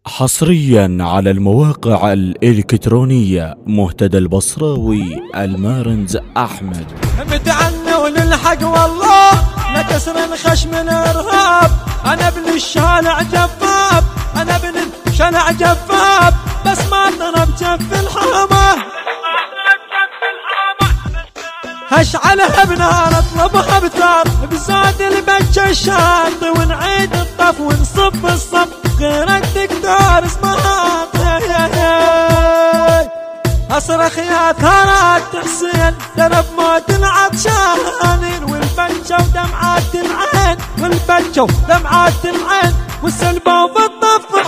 حصريا على المواقع الإلكترونية مهتدى البصراوي المارنز أحمد. متعنى وللحق والله لكسر الخشم الإرهاب. أنا ابن الشارع جفاف، أنا ابن الشارع جفاف، بس ما ضرب جف الحامة. هشعلها بنار اطلبها بثار بزاد البج الشاط، ونعيد الطف ونصب الصب غير الدكتور اسمها اصرخ يا ثارات حسين درب موت العطشانين، والبجة ودمعات العين، والبجة ودمعات العين، والسلبة وبالطف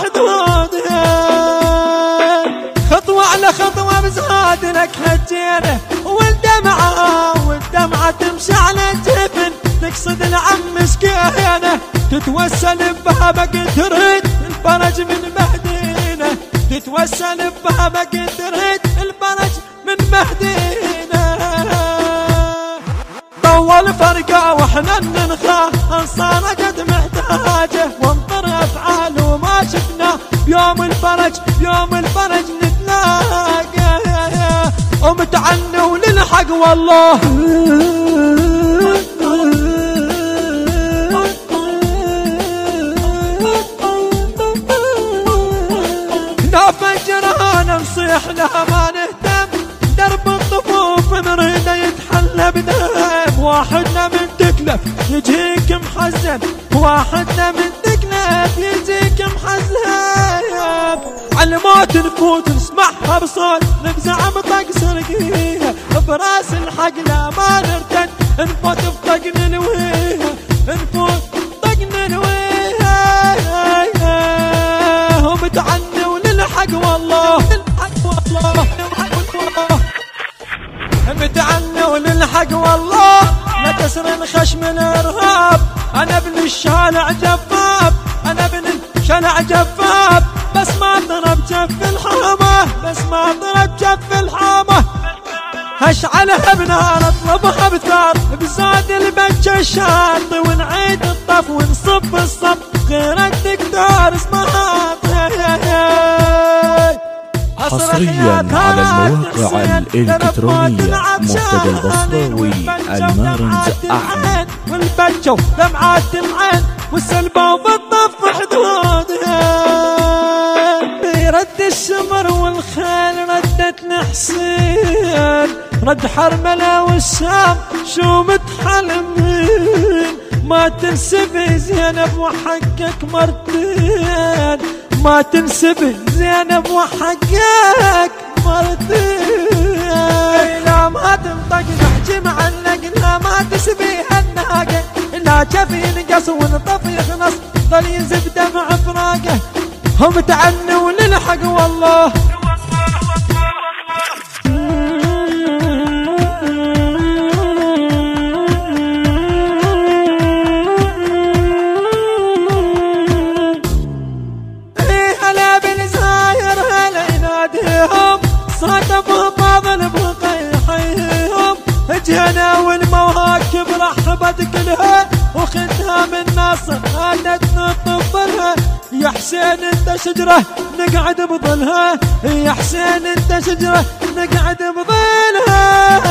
حدودهن. خطوة على خطوة بزاد لك هجينه، والدمعة تمشي على جفن، تقصد العم مسكينه، تتوسل ببابك تريد الفرج من مهدينه، تتوسل ببابك تريد الفرج من مهدينه. طول فرقة واحنا ننخاه، انصار قد محتاجه، وانطر افعال وما شفناه، بيوم الفرج بيوم الفرج نتلاقى. ومتعنى وللحق والله لا فجران نصيح لها ما نهتم، درب الطفوف نريده يتحلى بدم. واحدنا من تكلف يجيك محزن، واحدنا من تكلف يجيك محزن. على الموت نفوت نسمعها بصوت نفزع مطق سرقيها، براس الحق لا ما نرتد، نفوت بطق نلويها، نفوت طق نلويها. ومتعنى وللحق والله متعنى وللحق والله لكسر الخشم الإرهاب. أنا ابن الشارع جفاف، أنا ابن الشارع جفاف، بس ما ضرب جف الحامة، بس ما ضرب جف الحامة. هشعلها بنار اطلبها بثار بزاد البج الشاط، ونعيد الطف ونصب الصب غير الدكتور اسمها. حصريا على المواقع الإلكترونية مهتدى البصراوي المارنز أحمد. والبجة ودمعات العين، والسلبة وبالطف حدودها. برد الشمر والخيل ردتنا حسين، رد حرملة والشام شو متحلمين. ما تنسبي زينب وحقك مرتين، ما تنسبي زينب وحقك مرتين. لا ما تنطق نحجي معلق، لا ما تسبيها الناقة، لا جفي نقص ونطف يخلص ضل ينزف دمع فراقه. هم تعنى وللحق والله صادفوا فاضل بقيحيهم، جينا والمواكب رحبت كلها، وخدها من ناصر عادت نطفلها. يا حسين انت شجرة نقعد بظلها، يا حسين انت شجرة نقعد بظلها.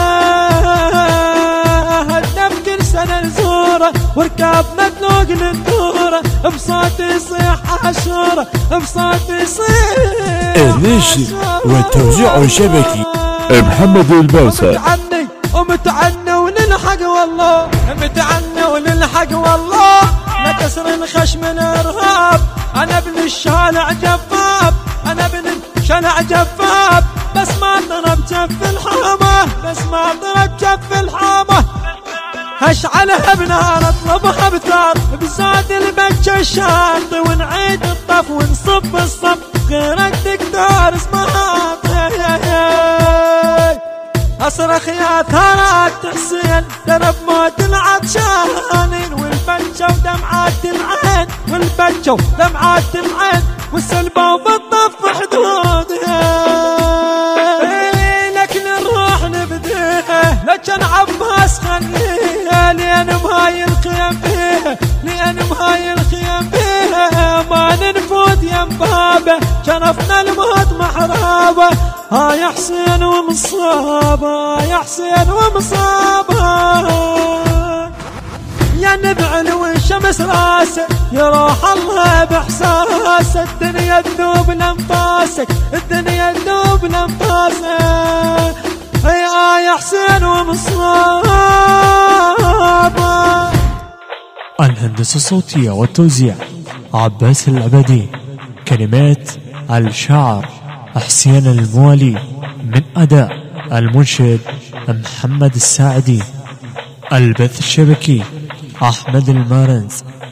هدف كل سنة نزوره، وركاب مدلوق للدورة، بصوت يصيح عاشورة، بصوت يصيح النشر والتوزيع الشبكي محمد البوسة. متعني ومتعنى وللحق والله، متعنى وللحق والله لكسر الخشم الإرهاب. أنا ابن الشارع جفاف، أنا ابن الشارع جفاف، بس ما ضرب جف الحامة، بس ما ضرب جف الحامة. هشعلها بنار اطلبها بثار بزاد البج الشاط، ونعيد الطف ونصب الصب غير الدكتور اسمها. اصرخ يا ثارات حسين درب موت العطشانين، والبجة ودمعات العين، والبجة ودمعات العين، والسلبة وبالطف حدودها. لك نروح نبديها لكن عباس خليها، لين مهاي الخيم فيها، لين مهاي الخيم فيها، ما ننفوت ينبها. مصابه شرفنا الموت محرابه. يا حسين ومصابه يا حسين ومصابه، يا نبع والشمس راسه يروح الله باحساسه. الدنيا تذوب لانفاسك الدنيا تذوب لانفاسك. يا حسين ومصابه. الهندسة الصوتية والتوزيع عباس العبدي. كلمات الشاعر حسين الموالي، من أداء المنشد محمد الساعدي. البث الشبكي أحمد المارنز.